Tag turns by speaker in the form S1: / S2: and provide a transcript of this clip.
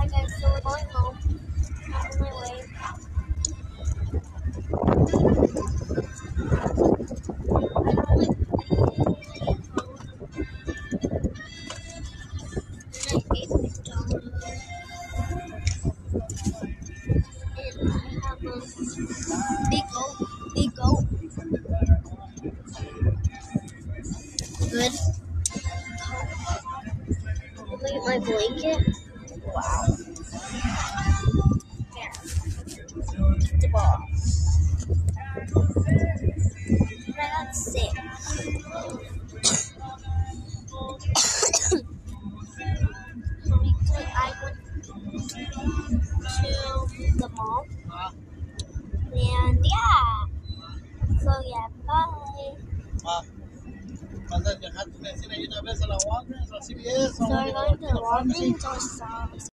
S1: Hi guys, so we're going home. I'm on my way. And I ate McDonald's. And I have a big goat. Good. Look at my blanket. Wow. There. The ball. That's it. I went to the mall. And yeah. So yeah, bye. So we're going to the Walgreens or some